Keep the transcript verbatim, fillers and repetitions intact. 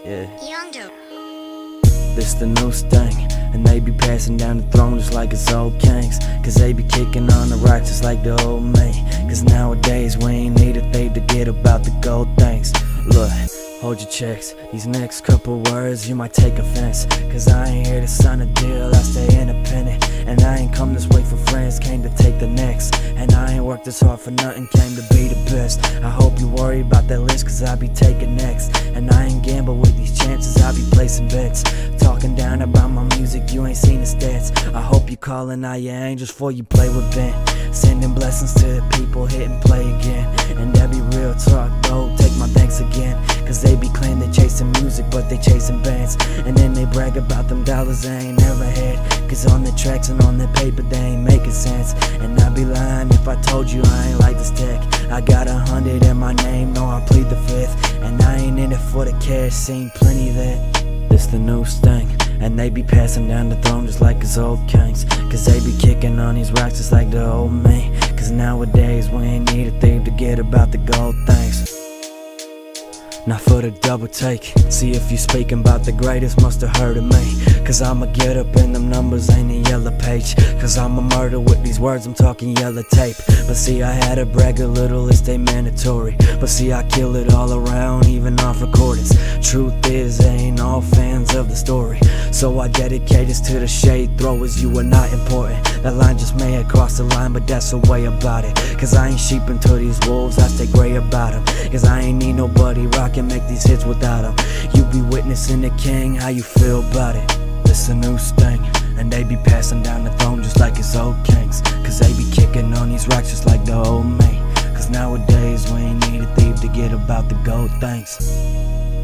Yondo. This the new thing, and they be passing down the throne just like it's old kings. Cause they be kicking on the rock just like the old me. Cause nowadays we ain't need a thing to get about the gold things. Look, hold your checks, these next couple words you might take offense. Cause I ain't here to sign a deal, I stay independent. And I ain't come this way for friends, came to take the next. And I ain't worked this hard for nothing, came to be the best. I hope you worry about that list, cause I be taking next. And I ain't gamble with these chances, I be placing bets. Talking down about my music, you ain't seen the stats. I hope you calling all your angels before you play with Ben. Sending blessings to the people, hit and play again. And that be real talk though, take my thanks again. Cause they be claiming they chasing music, but they chasing bands. And then they brag about them dollars they ain't never had. Cause on the tracks and on the paper they ain't making sense. And I'd be lying if I told you I ain't like this tech. I got a hundred in my name, no I plead the fifth. And I ain't in it for the cash, seen plenty of that. This the new thing, and they be passing down the throne just like it's old kings. Cause they be kicking on these rocks just like the old me. Cause nowadays we ain't need a thing to get about the gold things. Now for the double take, see if you speaking about the greatest, must've heard of me. Cause I'ma get up in them numbers, ain't a yellow page. Cause I'm a murder with these words, I'm talking yellow tape. But see I had to brag a little, it's they mandatory. But see I kill it all around, even off recordings. Truth is, they ain't all fans of the story. So I dedicate this to the shade throwers, you are not important. That line just may have crossed the line, but that's the way about it. Cause I ain't sheeping to these wolves, I stay grey about them. Cause I ain't need nobody rockin', make these hits without them. You be witnessing the king, how you feel about it? This a new thing, and they be passing down the throne just like it's old kings. Cause they be kicking on these rocks just like the old me. Cause nowadays we ain't need a thief to get about the gold things.